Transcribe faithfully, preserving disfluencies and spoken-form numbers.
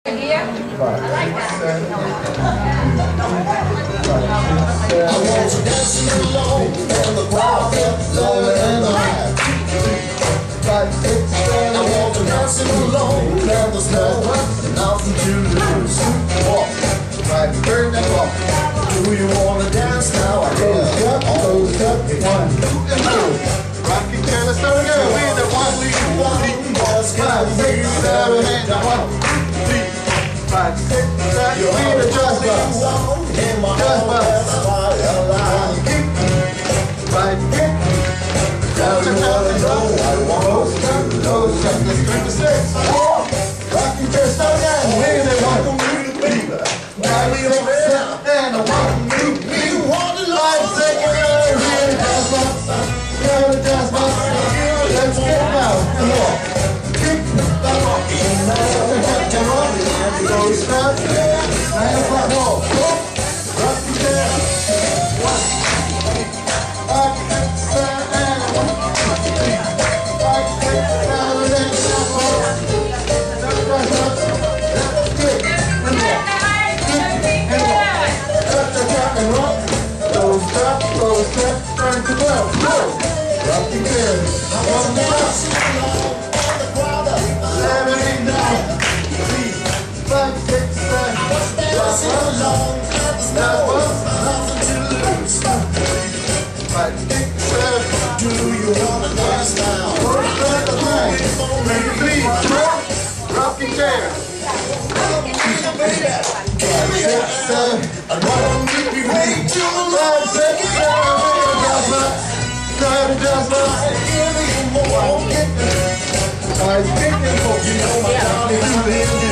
Here? I like that. I want you dancing alone, and the crowd gets lower and higher. I want you dancing alone, and there's nothing to lose. Walk, right, turn and walk. Do you wanna dance now? I guess. Close up, one, two, and move. Rocky tennis, don't go. Be the one we want. Just five, six, seven, eight, nine. Five, six, seven, you be the just bus. In my just bus. Right, kick. Now you wanna know I want to know. Let's drink the six. Rocking just so down. Where they want me to be. Now we don't have and I want me to be. You want to life second. Here the just bus. Here the just bus. Let's get out and walk. Kick. Go stop, nine o'clock home. Rock the chair. One. Up, stand, and one. Five, six, seven, eight, nine, ten. That's good. And walk. Kick and walk. Up the top and rock. Go stop, go step, turn to twelve. Go. Rock the chair. One more. Seven, eight, nine. Five, six, seven, that's one long, that's one, nothing to lose. Five, six, seven, do you wanna dance now? First, let the night, please, rock your chair. Five, six, seven, I want to be made to five, six, seven, just like, seven, just like, give me more, I'll get there. Five, six, seven, you know my darling,